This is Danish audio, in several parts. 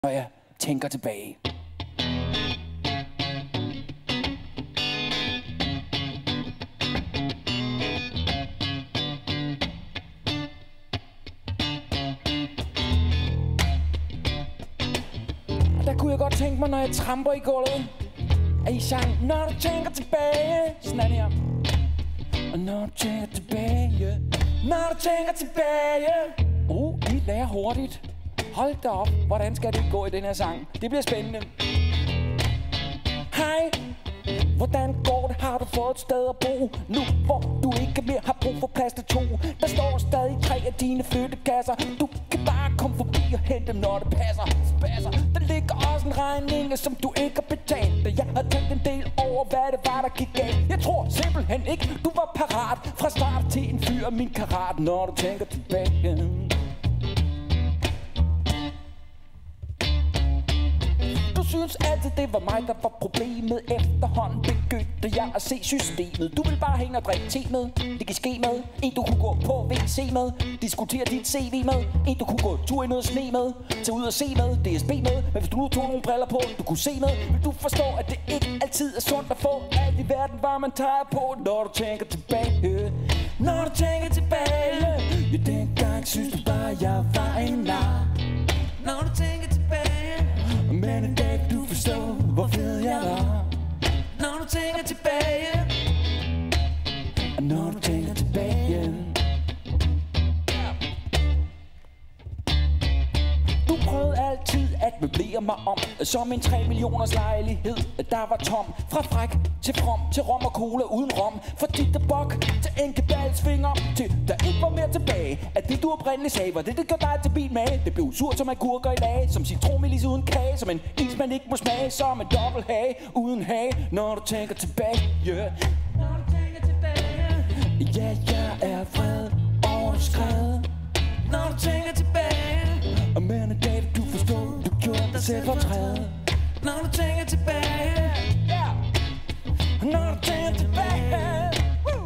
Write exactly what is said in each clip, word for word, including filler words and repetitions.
når jeg tænker tilbage. Der kunne jeg godt tænke mig, når jeg tramper i gulvet, at I sang, når du tænker tilbage. Sådan er det her. Og når du tænker tilbage, når du tænker tilbage. Uh, I lærer hurtigt. Hold da op, hvordan skal det gå i den her sang? Det bliver spændende. Hej, hvordan går det? Har du fået et sted at bo? Nu hvor du ikke mere har brug for plads til to. Der står stadig tre af dine flyttekasser. Du kan bare komme forbi og hente dem, når det passer. Spasser. Der ligger også en regning, som du ikke har betalt. Jeg har tænkt en del over, hvad det var, der gik galt. Jeg tror simpelthen ikke, du var parat fra start til en fyr af min karat. Når du tænker tilbage. Du synes altid, det var mig, der var problemet. Efterhånden begyndte jeg at se systemet. Du vil bare hænge og drikke te med. Det kan ske med. En du kunne gå på V C med. Diskutere dit C V med. En du kunne gå tur i noget sne med. Tage ud og se med. D S B med. Men hvis du nu tog nogle briller på, du kunne se med, vil du forstå, at det ikke altid er sundt at få alt i verden, hvad man tager på. Når du tænker tilbage. Når du tænker tilbage. Ja, dengang synes du bare, jeg var en nar. Når du tænker tilbage. Men i dag du forstår, hvor fed jeg var. Når du tænker tilbage. Når du tænker tilbage. Du prøvede altid at møblere mig om som en tre millioners lejlighed, der var tom. Fra fræk til from, til rom og cola uden rom. Fra dit og bok til enkeballsfinger, til der ikke var mere tilbage. At det du oprindeligt sagde, var det det gør dig til bil med. Det blev surt som agurker i lag, som citronmelis uden kage, som en is man ikke må smage, som en dobbelt hage uden hage. Når du tænker tilbage, yeah. Når du tænker tilbage. Ja, jeg er vred over skrevet. Når du tænker tilbage. Og men i dag du forstår, du gjorde dig selv fortræde. Når du tænker tilbage. Yeah. Når du tænker tilbage. Woo.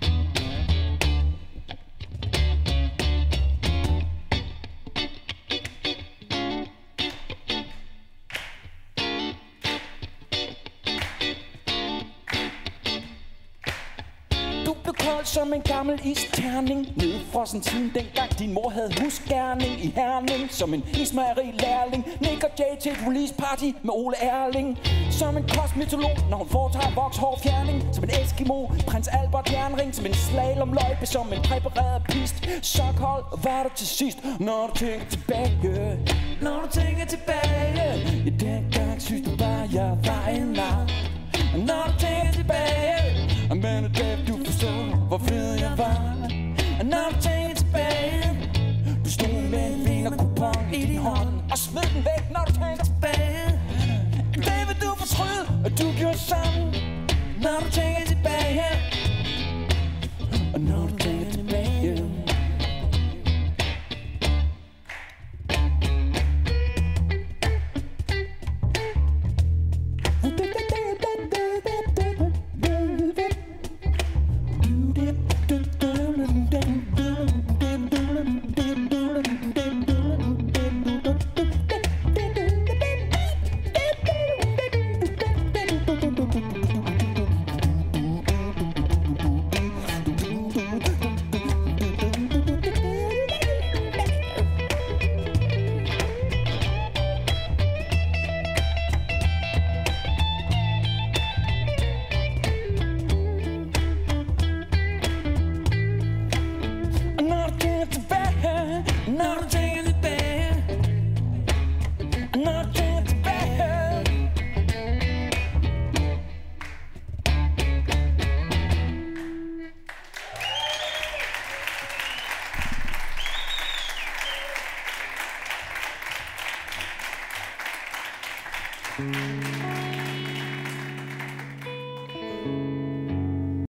Du blev kold som en gammel isterning, nedfrossen siden dengang din mor havde husgerning i Herning. Som en ismejeri lærling, Nick og Jay til et release party med Ole Erling. Som en kosmetolog, når hun foretager vokshårfjerning. Som en Eskimo, prins Albert jernring. Som en slalomløjpe, som en præpareret pist. Sokhold var du til sidst, når du tænker tilbage. Når du tænker tilbage. Ja, dengang synes du bare, jeg var en nar. Når du tænker tilbage. Men i dag du forstår, hvor fed jeg var. Når du tænker tilbage. Du stod med en vinerkupon i din hånd og smed den væk, når du tænker tilbage. Det vil du fortryde, at du gjorde sådan. Når du tænker tilbage. Og når du tænker tilbage. Mm-hmm.